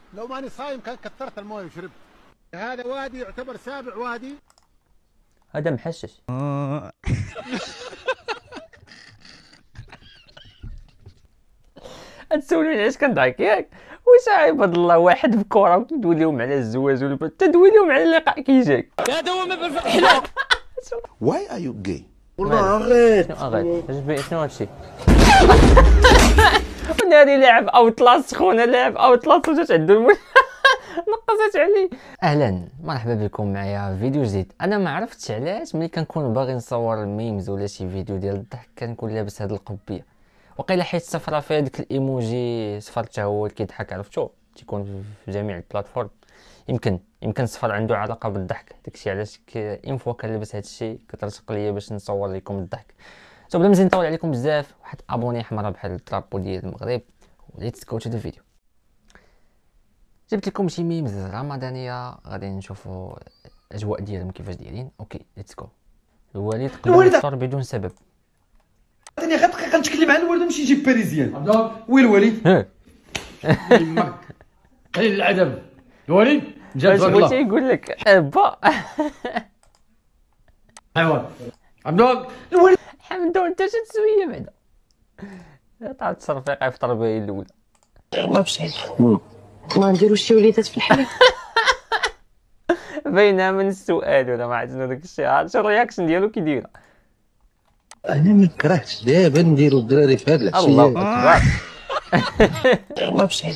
لو ماني صايم كان كثرت المويه وشربت. هذا وادي يعتبر سابع وادي. هذا محشش. تسولوني علاش كنضحك ياك؟ واش عباد الله واحد بكره وكندوي لهم على الزواج ولا تدوي لهم على اللقاء كي جاك؟ هذا هو ما بالحلال. Why are you gay؟ والله غير شنو هادشي؟ وناري لاعب اوتلاست خونا، لاعب اوتلاست وجات عنده نقصت عليه. اهلا مرحبا بكم معايا فيديو جديد. انا ما عرفتش علاش ملي كنكون باغي نصور الميمز ولا شي فيديو ديال الضحك كنكون لابس هاد القبيه، وقيلا حيت صفرا فيها ديك الايموجي صفر حتى هو اللي كيضحك، عرفتو تيكون في جميع البلاتفورم. يمكن صفر عنده علاقه بالضحك، داكشي علاش اون فوا كنلبس هادشي كترشق ليا باش نصور لكم الضحك. بلا ما نزيد نطول عليكم بزاف، واحد ابوني حمراء بحال الطرابو ديال المغرب. وليتس جو تو ذا فيديو. جبت لكم شي ميمز رمضانيه غادي نشوفوا الاجواء ديالهم كيفاش دايرين. اوكي ليتس جو. الوالد قبل يفطر بدون سبب. ثاني غير دقيقه نتكلم عن الوالد ونمشي نجيب باريزيان. وين الوالد؟ يماك قليل الادب. الوالد جا تبارك الله. واش يقول لك با؟ ايوا عبد الوالد حمدو انت شي تسويه بعدا طلعت الصرفيقه يفطر بها الاولى. والله بشحال ما نديروش شي وليدات في الحلال. باينه من السؤال ولا ما عرفتش داك الشيء. عاد شو الرياكشن ديالو كي دايره؟ انا ما كرهتش دابا نديرو الدراري في هاد العشيه. الله اكبر. والله بشحال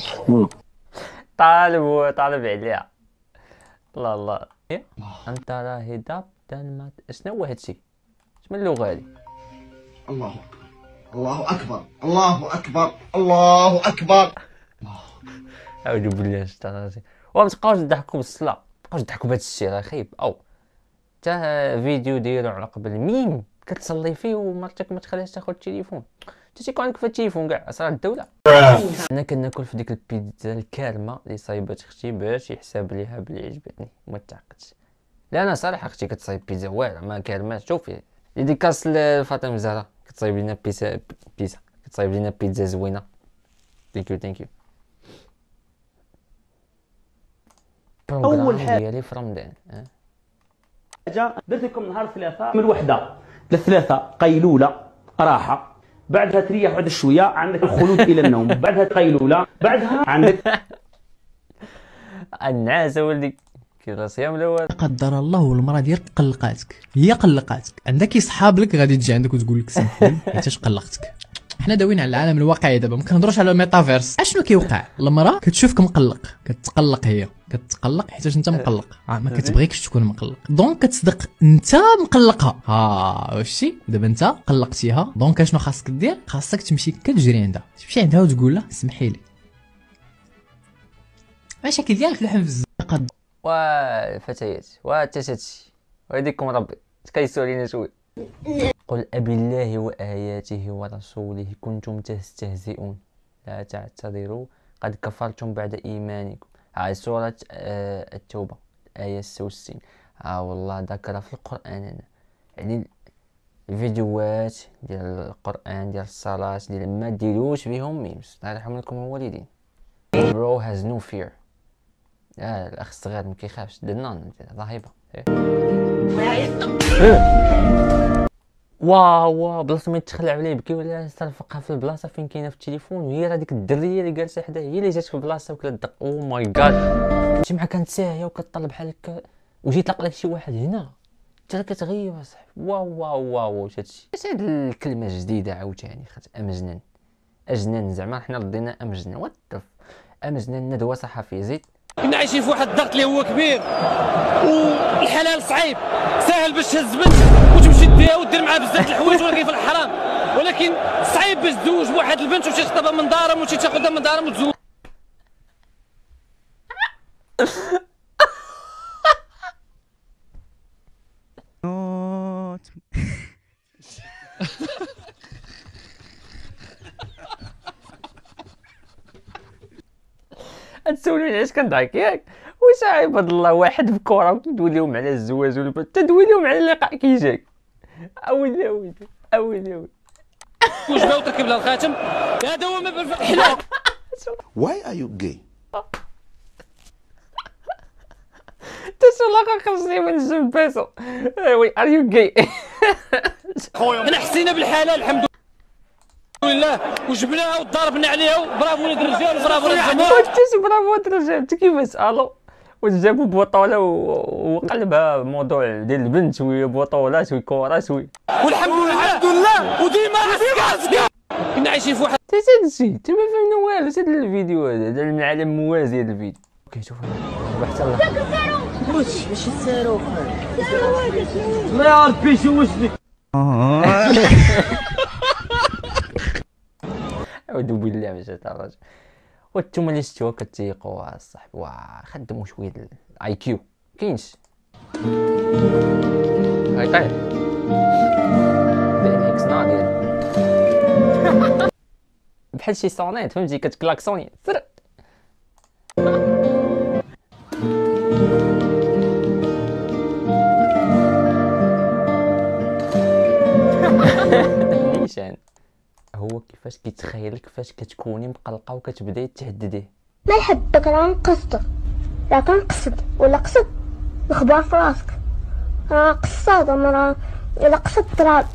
طالب عليها. الله انت راهي داب دنمات. شنو هو هادشي؟ شنو اللغه هادي؟ الله اكبر الله اكبر الله اكبر. اعوذ بالله من الشيطان الرجيم. وما تبقاوش تضحكوا بالصلاه، ما تبقاوش تضحكوا بهذا الشيء راه خايب. او حتى فيديو ديالو على قبل ميم كتصلي فيه ومرتك ما تخليهاش تاخذ التليفون، حتى تيكون عندك في التليفون كاع اسرار الدوله. انا كناكل في ديك البيتزا الكارمه اللي صايبات اختي باش يحسب ليها بلي عجبتني، ما تعقدش. لا انا صراحه اختي كتصايب بيتزا واعره ما كارماش. شوفي ديديكاس لفاطمه الزهراء كتصايب لنا بيتزا كتصايب لنا بيتزا زوينه. ثانك يو. اول حاجه ديالي في رمضان درت لكم نهار الثلاثاء من وحده للثلاثه قيلوله راحه، بعدها تريح بعد شويه، عندك الخلود الى النوم، بعدها قيلوله، بعدها عندك النعاسه ولدي كي الصيام الاول. قدر الله والمراه ديالك قلقاتك، هي قلقاتك، عندك صحاب لك غادي تجي عندك وتقول لك سمحولي حيتاش قلقتك. حنا داويين على العالم الواقعي دابا، ما كنهضروش على الميتافيرس. اشنو كيوقع؟ المراه كتشوفك مقلق كتقلق، هي كتقلق حيتاش انت مقلق، ما كتبغيكش تكون مقلق، دونك كتصدق انت مقلقها. واش دابا انت قلقتيها، دونك اشنو خاصك دير؟ خاصك تمشي كتجري عندها، تمشي عندها وتقول لها سمحي لي. المشاكل ديالك لحم في الزقد. والفتيات والتشاتشي ويديكم ربي تكيسوا علينا شويه. قل أبالله وآياته ورسوله كنتم تستهزئون لا تعتذروا قد كفرتم بعد إيمانكم. هاي سورة التوبة آية 66. والله ذكر في القرآن يعني الفيديوهات ديال القرآن ديال الصلاة ديال ما ديروش بهم ميمز. الله يرحم لكم الوالدين. bro has no fear. الأخ الصغير ما كيخافش. دنان رهيبة. واو بلاصه ما يتخلع عليه يبكي ولا استرفقها في البلاصه فين كاينه في التليفون، وهي هذيك الدريه اللي جالسه حداه هي اللي جات في البلاصه وكلا الدق. او ماي جاد انت معها كانت ساهيه وكطلب بحال هكا وجيت لقى لك شي واحد هنا انت كتغيب اصاحبي. واو واش هادشي؟ اش هاد الكلمه الجديده عاوتاني خات امجنن اجنن زعما حنا ردينا امجنن. وات امجنن ندوه صحفيه زيد. كنا عايشين في واحد الضغط اللي هو كبير والحلال صعيب، ساهل باش تهز بنت وتمشي ديها ودير معاها بزاف الحوايج ولكن في الحرام، ولكن صعيب باش تزوج بواحد البنت وتمشي تخطبها من دارهم وتمشي تاخذها من دارهم وتزوج. تسولوني علاش كنضحك ياك؟ واش عباد الله واحد بكره وكندوي لهم على الزواج ولا تدوي لهم على اللقاء كي جاك؟ اويلي وجبه وتركب لها الخاتم، هذا هو ما بالحلال. Why are you gay؟ والله خرجني من الجيم بيسو. وي ار يو جاي. انا حسينا بالحلال الحمد لله وجبناها وضربنا عليها. برافو ولاد الرجال وبرافو ولاد الجمهور. واش برافو ولاد الرجال. انت كيفاش الو واش جابوا بطوله وقلبها موضوع ديال البنت وهي بطولات وكورات والحمد لله وديما عسكر. كنا عايشين في واحد هادشي انت ما فهمنا والو. هاد الفيديو هذا من العالم موازي. هذا الفيديو اوكي شوف انا حتى الله ماشي الصاروخ الله يا ربي شوشني. اعوذ بالله من الشيطان الرجيم. وانتم اللي شفتوها كتيقوا الصاحبي واه خدموا شويه الاي كيو كاينش. هاي طيب اكس ناضي بحال شي صونيت فهمتي كتكلاكسوني سر. نيشان هو كيفاش كيتخيلك فاش كتكوني مقلقه وكتبداي تهدديه. ما نحبك راه نقصدك. راه كنقصد ولا قصد نخبر في راسك. راه قصاد راه الا قصدت راه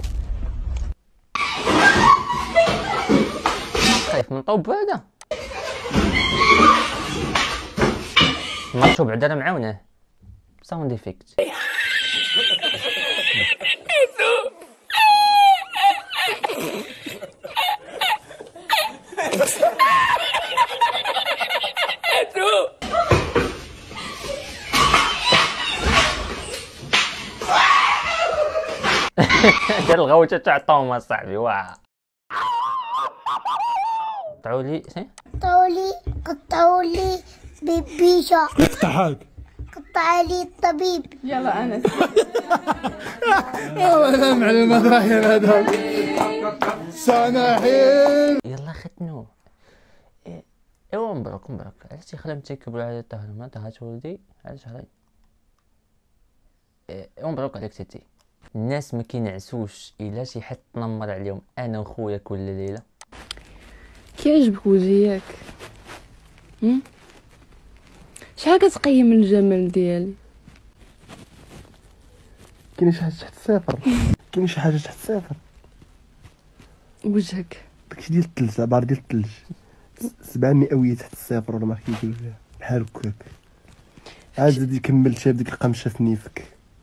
خايف من طوب هذا. مرتو بعدا راه معاونه ساوند افكت. دار الغوته تاع طوم اصاحبي. واه قطعوا لي قطعوا لي بيبيشا. قطع لي الطبيب. يلا انس. هذا معلومات راهي هذا سناحين. يلا ختنو. ايوا مبروك علاش تيخلم تيكبروا على الطهر ما طهات ولدي علاش هاي. ايوا مبروك عليك تيتي. الناس ما كينعسوش الا شي حد تنمر عليهم. انا وخويا كل ليله. كيعجبك وجهي ياك؟ شحال كتقيم الجمال ديالي؟ كاين شي حاجه تحت الصفر. وجهك داكشي ديال الثلج عباره ديال الثلج 700 تحت الصفر ولا ما كيقولوا لها بحال هكاك. عاد زيد يكمل شاب ديك القمشه في نيفك.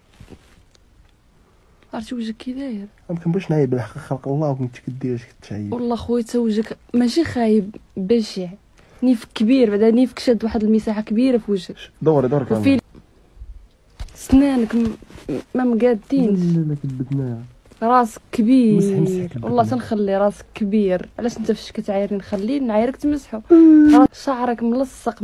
عرفتي وجهك كي داير؟ ما كنبغيش نعيب على حق خلق الله وكنت كدير اش كتعيب. والله خويا تا وجهك ماشي خايب بشع. نيفك كبير بعدا نيفك شاد واحد المساحه كبيره في وجهك. دوري وفي سنانك ما مقادينش. لا كتبدناها. راسك كبير مسح والله تنخلي راسك كبير. علاش انت فاش كتعايرني نخليه نعايرك تمسحو. شعرك ملصق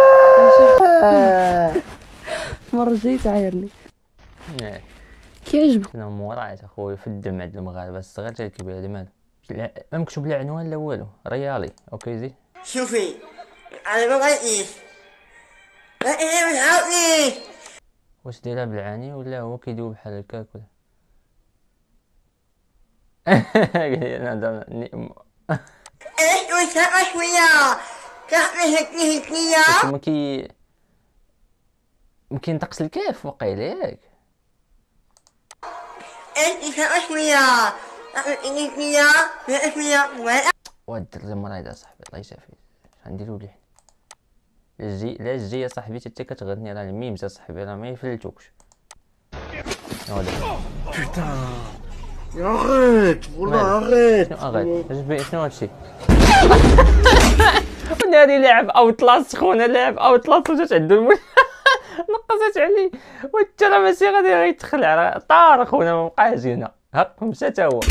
مرة جاي تعايرني. كيعجبك؟ انا مورايت اخويا في الدم عند المغاربه الصغير حتى الكبير. هذا مالو ما مكتوب لا عنوان لا والو. ريالي اوكي زيد. شوفي انا ما بغيتيش. ما واش دايرها بالعاني ولا هو كيدوب بحال هكاك ولا ما كينطقش الكاف واقيلا ياك. واد الدرجه مريضه صاحبي الله يشافيه. غنديرو ليه لا الجي يا صاحبي حتى كتغني راه الميمز يا صاحبي راه ما يفلتوكش. يا غيت والله غيت. شنو هادشي؟ وناري لعب اوتلاس خونا لعب اوتلاس وجات عندو نقصت عليه. وانت راه ماشي غادي غيتخلع راه طار خونا ما بقاش هنا. ها مشى تا هو.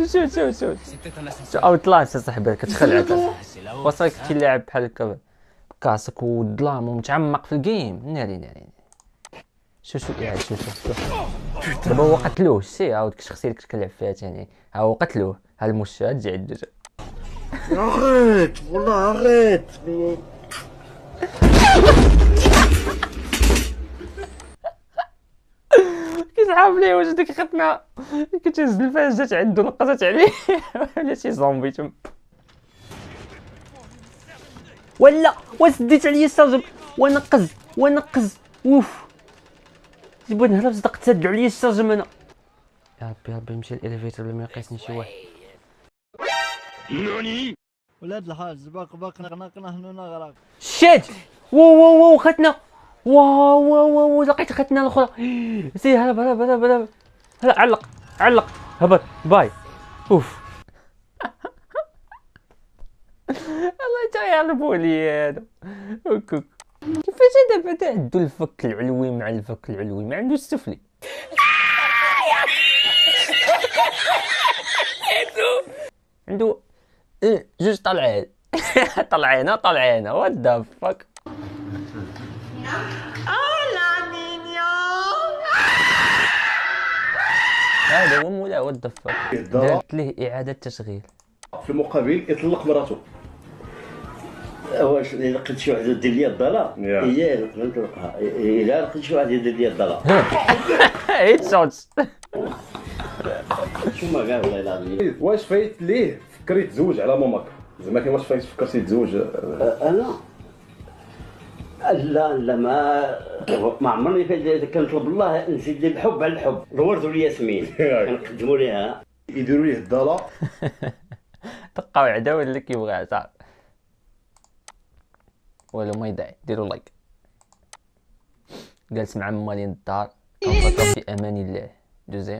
شو اوتلاس يا صاحبي كتخلع وصلك كيلعب بحال هكا كاسك والظلام ومتعمق في الجيم. ناري شوف دابا هو قتلوه. شتي ها ديك الشخصيه اللي كنت كنلعب فيها ثاني ها هو قتلوه. ها المشا تجي عندو يا غيت والله غيت. كيسحاب ليه واش ديك ختنا كتهز الفاس جات عندو نقصت عليه ولا شي زومبي تم ولا وسديت عليا السرجم ونقز اوف. بغيت نهرب صدق تسدعوا عليا الشرجم انا. يا ربي يمشي الاليفيتور بلا ما يقيسني شي واحد. ولاد الحاج باق نغنقنا هنا نغرق. شات واو ختنا واو لقيت ختنا الاخرى. سير هرب هلا علق هبط باي اوف. الله تيهربوا لي هذا هكاك. كيفاش هذا بدا عنده الفك العلوي مع الفك العلوي ما عنده السفلي. عنده جوج طلعين وات ذا فاك. هذا هو مولا وات ذا فاك. درت ليه اعاده تشغيل. في المقابل يطلق مراته. واش الا لقيت شي وحده دير لي الضلال هي نطلقها، الا لقيت شي وحده دير لي الضلال هيت شوتس. شوما كاع والله العظيم. واش فايت ليه فكري تزوج على ماماك؟ زعما كاين واش فايت فكرتي تزوج؟ انا لا ما عمرني كنطلب الله نزيد لي الحب على الحب. دورت لي ياسمين كنقدموا ليها يديروا ليه الضلال. تبقاو عداوه اللي كيبغيها صاحبي. ولو ما يدعي ديروا لايك. جالس مع مالين الدار في امان الله. دوزيام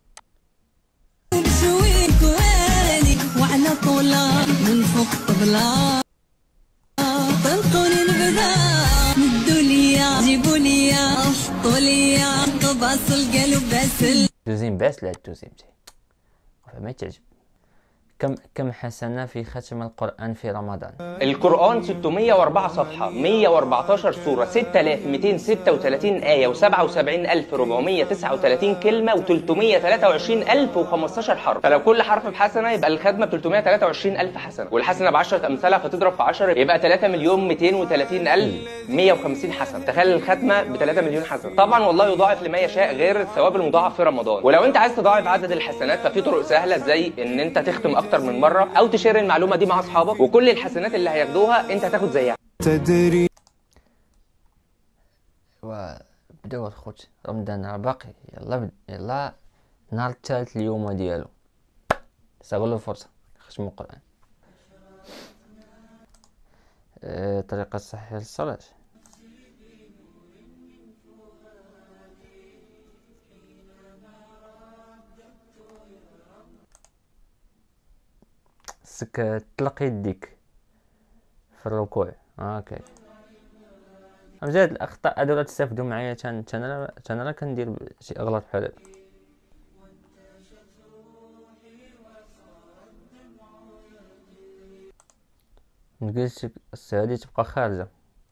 وعلى طولة من فوق طبلة طلقوني البدا مدوا ليا جيبوا ليا حطوا ليا طباس القلب باسل. دوزيام باس لا دوزيام فما تعجب. كم حسنة في ختم القرآن في رمضان؟ القرآن 604 صفحة، 114 سورة، 6236 آية، و77439 كلمة، و323015 حرف. فلو كل حرف بحسنة يبقى الختمة ب 323000 حسنة، والحسنة ب10 أمثالها فتضرب في 10 يبقى 3,230,150 حسنة. تخيل الختمة ب 3 مليون حسنة. طبعا والله يضاعف لما يشاء غير الثواب المضاعف في رمضان. ولو انت عايز تضاعف عدد الحسنات ففي طرق سهلة زي ان انت تختم اكتر من مرة او تشير المعلومة دي مع اصحابك، وكل الحسنات اللي هياخدوها انت هتاخد زيها. تدري وبداو الخوت رمضان باقي. يلا نهار الثالث اليوم ديالو استغلوا الفرصة ختموا القرآن. طريقة صحيحة للصلاة. تطلق يديك في الركوع. اوكي امجاد الاخطاء هادو لا تستافدوا معايا. انا كندير شي اغلاط بحال هكا. نجلس هادي تبقى خارجه.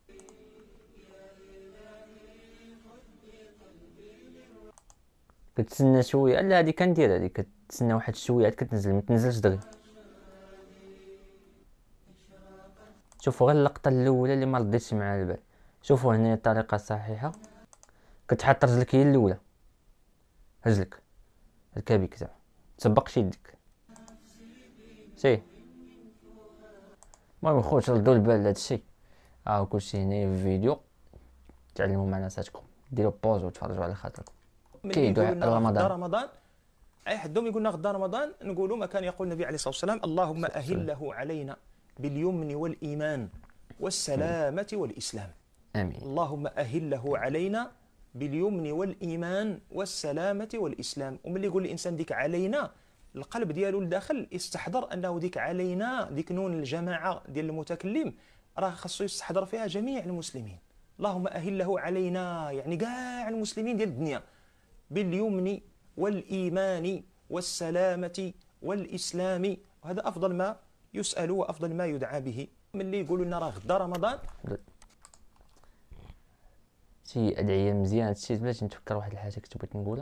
كتسنى شويه. لا هادي كندير هادي كتسنى واحد شويه عاد كتنزل ما تنزلش دغيا. شوفوا غير اللقطه الاولى اللي ما رديتش معها البال. شوفوا هنا الطريقه الصحيحه. كتحط رجلك هي الاولى. رجلك الكابيك زعما تسبقش يدك. سي المهم خوت ردوا البال لهذا الشيء. كلشي هنايا في الفيديو. تعلموا مع ناساتكم. ديروا بوز وتفرجوا على خاطركم. دعاء رمضان اي حدهم يقولنا غدا رمضان نقولوا ما كان يقول النبي عليه الصلاه والسلام: اللهم اهله علينا باليمن والإيمان والسلامة والإسلام. آمين. اللهم أهله علينا باليمن والإيمان والسلامة والإسلام. وملي يقول الإنسان ديك علينا القلب ديالو لداخل يستحضر أنه ديك علينا ديك نون الجماعة ديال المتكلم راه خاصو يستحضر فيها جميع المسلمين. اللهم أهله علينا يعني كاع المسلمين ديال الدنيا باليمن والإيمان والسلامة والإسلام. وهذا أفضل ما يسأل وأفضل ما يدعى به. ملي يقولوا لنا راه غدا رمضان شي أدعية مزيانة. هادشي باش نتفكر واحد الحاجة كنت بغيت نقولها،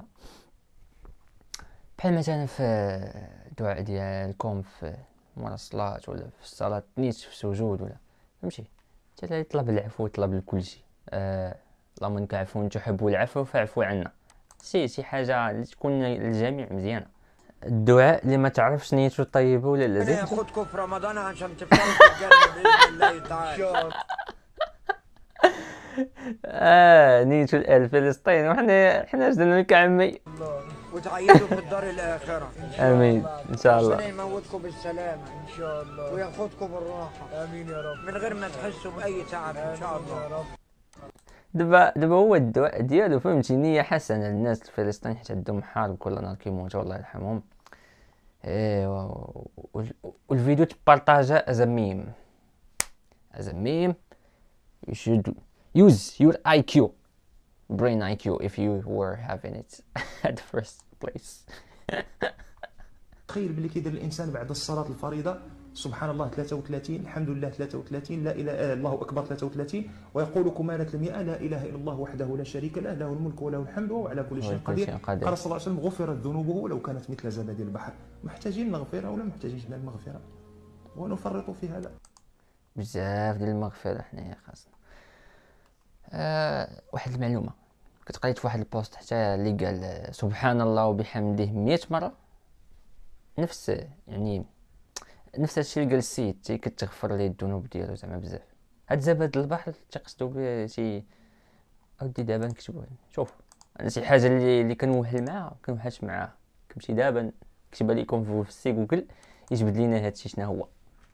بحال مثلا في الدعاء ديالكم في مورا الصلاة ولا في الصلاة نيت في السجود ولا فهمتي حتى يطلب العفو ويطلب لكل شيء. اللهم انك عفو تحب العفو فاعفو عنا. شي حاجة اللي تكون للجميع مزيانة. الدعاء اللي ما تعرفش نيته طيبه ولا لا. انا ناخذكم في رمضان عشان تفطروا في الجنه باذن الله تعالى. نيتو فلسطين وحنا جدنا لك عمي وتعيدوا في الدار الآخرة. امين ان شاء الله. ربنا يموتكم بالسلامة ان شاء الله وياخذكم بالراحة. امين يا رب. من غير ما تحسوا بأي تعب ان شاء الله. دابا هو الدواء ديالو فهمتي نية حسنة للناس الفلسطينيين حيت عندهم حرب كل نهار كيموتوا الله يرحمهم. ايوا والفيديو تبارطاجا as a meme. You should use your IQ, brain IQ, if you were having it at the first place. تخيل باللي كيدير الانسان بعد الصلاه الفريضه سبحان الله 33 الحمد لله 33 لا اله الله اكبر 33 ويقول كمالة المئة لا اله الا الله وحده لا شريك له له الملك وله الحمد وهو على كل شيء قدير. قال صلى الله عليه وسلم غفرت ذنوبه ولو كانت مثل زبد البحر. محتاجين مغفره ولا محتاجين المغفره ونفرط في هذا بزاف ديال المغفره حنايا خاصنا. واحد المعلومه كنت قريت في واحد البوست حتى اللي قال سبحان الله وبحمده 100 مره نفس الشيء اللي قال السيد تي كتغفر ليه الذنوب ديالو زعما بزاف. هاد زبد البحر تيقصدوا به شي اودي دابا نكتبوا شوف انا شي حاجه اللي كنوهل معاها كنوهلش معاها كنمشي دابا نكتبها لكم في السي جوجل يجبد لينا هادشي شنو هو.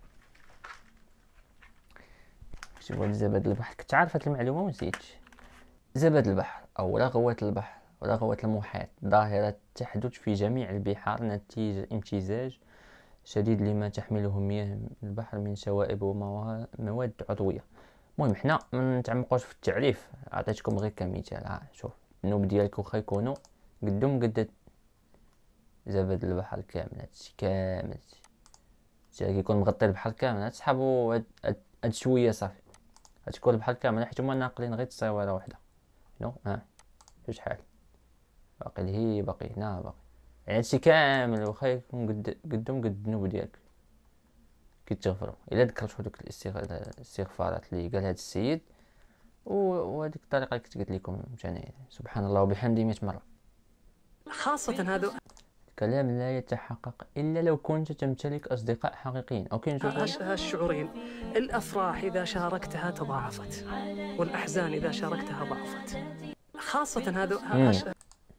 كتبوا زبد البحر كنت عارف هاد المعلومه ونسيتش. زبد البحر او رغوة البحر ورغوة المحيط ظاهرة تحدث في جميع البحار نتيجة امتزاج شديد لما تحمله مياه البحر من شوائب ومواد عضوية. المهم حنا ما نتعمقوش في التعريف عطيتكم غير كمثال. شوف النوب ديالك واخا يكونوا قدهم قد زبد البحر كامل هادشي كامل كيكون مغطي البحر كامل تسحبوا هاد شويه صافي غتكون البحر كامل حيت هما ناقلين غير تصاوره وحده نو شحال باقي هنا باقي يعني هادشي كامل واخا يكون قدهم قد الذنوب ديالك كيتغفروا الا ذكرتوا دوك الاستغفارات اللي قال هذا السيد وهذيك الطريقه اللي كنت قلت لكم مشاني سبحان الله وبحمده 100 مره. خاصه هذا الكلام لا يتحقق الا لو كنت تمتلك اصدقاء حقيقيين. اوكي نشوف هالشعورين. الافراح اذا شاركتها تضاعفت والاحزان اذا شاركتها ضعفت. خاصه هذا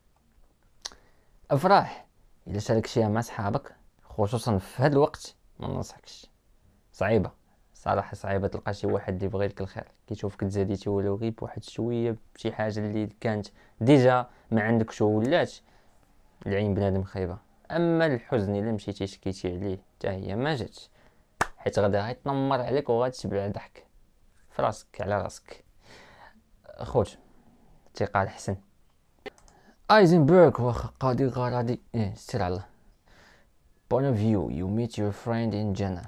افراح اذا شاركتيها مع صحابك خصوصا في هذا الوقت ما ننصحكش. صعيبه صراحه صعيبه تلقى شي واحد اللي بغى لك الخير كيشوفك تزاديتي ولو غير بواحد شويه بشي حاجه اللي كانت ديجا ما عندكش ولات العين بنادم خايبه. اما الحزن الا مشيتي شكيتي عليه حتى هي ما جاتش حيت غدا غيتنمر عليك وغتشبع ضحك في راسك على راسك. خوت الثقه الحسن ايزنبرغ واخا قاضي غراضي سير على الله. point of view you meet your friend in Jannah.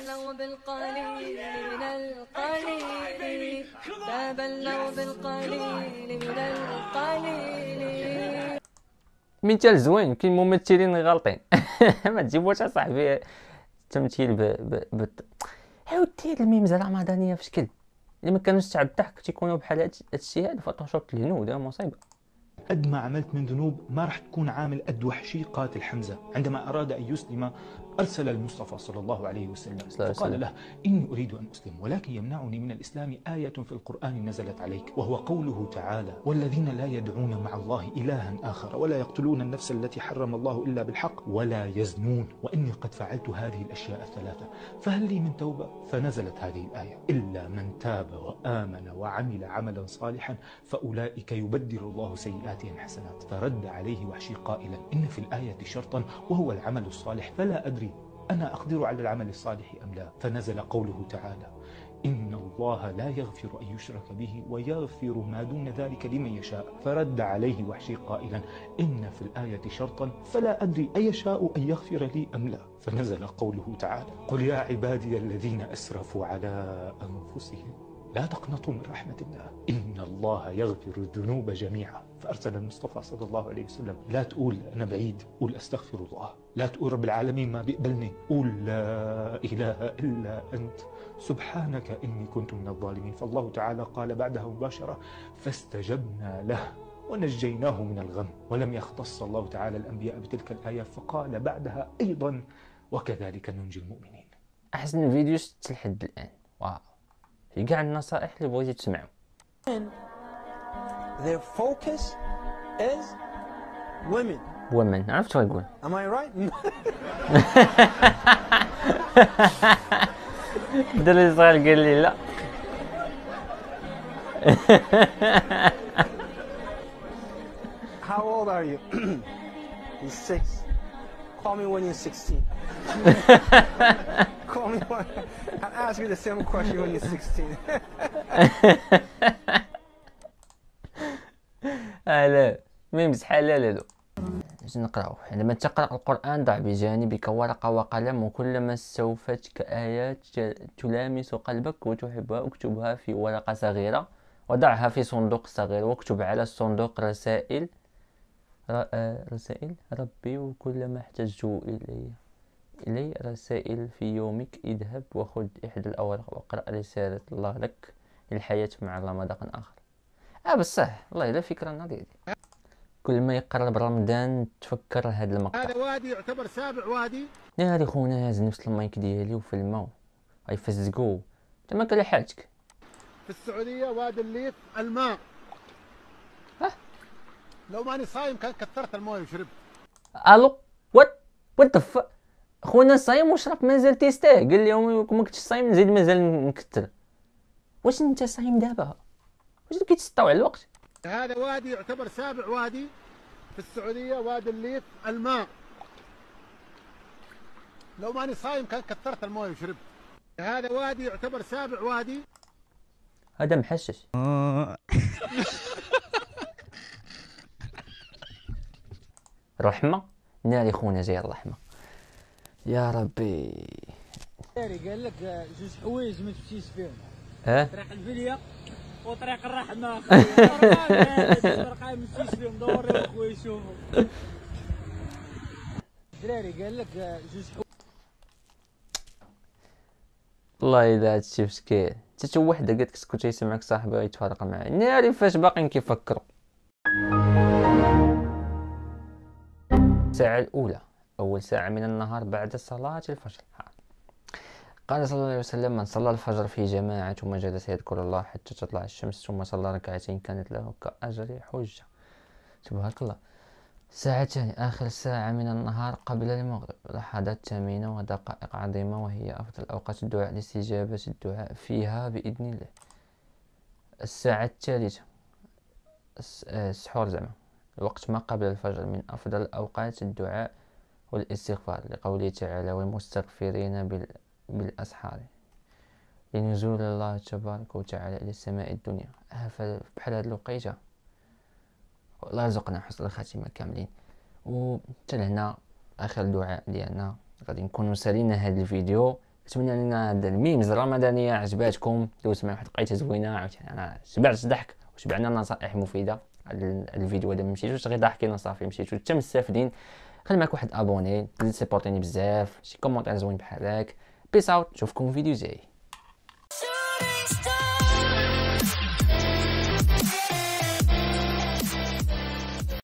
مثال زوين كاين ممثلين غالطين ما تجيبوش اصاحبي التمثيل عاودتي الميمز الرمضانيه في شكل اللي ما كانوش تاع الضحك تيكونوا بحال هادشي هذا فوتوشوب الهنود مصيبه. قد ما عملت من ذنوب ما راح تكون عامل قد وحشي قاتل حمزة عندما أراد أن يسلم أرسل المصطفى صلى الله عليه وسلم فقال له إني أريد أن أسلم ولكن يمنعني من الإسلام آية في القرآن نزلت عليك وهو قوله تعالى والذين لا يدعون مع الله إلها آخر ولا يقتلون النفس التي حرم الله إلا بالحق ولا يزنون وإني قد فعلت هذه الأشياء الثلاثة فهل لي من توبة؟ فنزلت هذه الآية إلا من تاب وآمن وعمل عملا صالحا فأولئك يبدل الله سيئاتهم حسنات. فرد عليه وحشي قائلا إن في الآية شرطا وهو العمل الصالح فلا أدري أنا أقدر على العمل الصالح أم لا. فنزل قوله تعالى إن الله لا يغفر أن يشرك به ويغفر ما دون ذلك لمن يشاء. فرد عليه وحشي قائلا إن في الآية شرطا فلا أدري أيشاء أن يغفر لي أم لا. فنزل قوله تعالى قل يا عبادي الذين أسرفوا على أنفسهم لا تقنطوا من رحمة الله إن الله يغفر الذنوب جميعا. فأرسل المصطفى صلى الله عليه وسلم لا تقول أنا بعيد قول أستغفر الله. لا تقول رب العالمين ما بيقبلني قول لا إله إلا أنت سبحانك إني كنت من الظالمين. فالله تعالى قال بعدها مباشرة فاستجبنا له ونجيناه من الغم. ولم يختص الله تعالى الأنبياء بتلك الآية فقال بعدها أيضا وكذلك ننجي المؤمنين. أحسن الفيديو لحد الآن واو في كاع النصائح اللي بغيتي تسمعوا Their focus is women. women عرفت شنو يقول. Am I right? الدري صغير قال لي لا. How old are you? He's 6. Call me when you're 16. Call me when I'll ask you the same question when you're 16. لا ميمز حلال هادو. باش نقراو عندما تقرأ القرآن ضع بجانبك ورقة وقلم وكلما استوفتك آيات تلامس قلبك وتحبها اكتبها في ورقة صغيرة وضعها في صندوق صغير واكتب على الصندوق رسائل ربي وكلما احتجت إلي رسائل في يومك اذهب وخذ إحدى الأوراق واقرأ رسالة الله لك للحياة مع رمضان آخر. بصح والله إلا فكرة نظيفة. كل ما يقرب رمضان تفكر هذا المقطع. هذا وادي يعتبر سابع وادي. ناري خونا هاز نفس المايك ديالي وفي الماء غيفزقو تما كاين حالتك. في السعودية وادي الليث الماء. لو ماني صايم كان كثرت المويه وشربت. الو وات ذا خونا صايم وشرب مازال تيستاه قال لهم ما كنتش صايم نزيد مازال نكثر. واش انت صايم دابا؟ واش كيتسطاو على الوقت؟ هذا وادي يعتبر سابع وادي في السعودية وادي الليث الماء. لو ماني صايم كان كثرت المويه وشربت. هذا وادي يعتبر سابع وادي. هذا محشش. رحمة ناري خونا جاي الرحمة يا ربي. قال لك جوج حوايج ما تمشيش فيهم. طريق الفيليا وطريق الرحمة اخويا. طريق ما تمشيش فيهم دوري اخويا شوفوا. دراري قال لك جوج حوايج. والله الا هادشي مسكين حتى وحده قالت لك كنت يسمعك صاحبي يتفرق معايا ناري فاش باقيين كيفكروا. الساعة الأولى أول ساعة من النهار بعد صلاة الفجر. قال صلى الله عليه وسلم من صلى الفجر في جماعة ثم جلس يذكر الله حتى تطلع الشمس ثم صلى ركعتين كانت له كأجر حجة. تبارك الله. الساعة الثانية آخر ساعة من النهار قبل المغرب لحظات ثمينة ودقائق عظيمة وهي أفضل أوقات الدعاء لاستجابة الدعاء فيها بإذن الله. الساعة الثالثة السحور زعما الوقت ما قبل الفجر من أفضل أوقات الدعاء والاستغفار لقوله تعالى والمستغفرين بالأسحار لنزول الله تبارك وتعالى إلى السماء الدنيا. بحال هاد الوقيته الله يرزقنا حسن الخاتمة كاملين. وحتى لهنا آخر دعاء ديالنا غادي نكونوا سالينا هذا الفيديو. نتمنى لنا هاد الميمز الرمضانية عجباتكم دوز معايا واحد القيته زوينة عاوتاني أنا شبعت ضحك وشبعنا نصائح مفيدة. الفيديو هذا مشيتوش غير ضاحكين صافي مشيتو حتى مستافدين. خلي معاك واحد ابوني تزيد سيبورتيني بزاف شي كومونتير زوين بحال هكا. بيس اوت نشوفكم في فيديو جاي.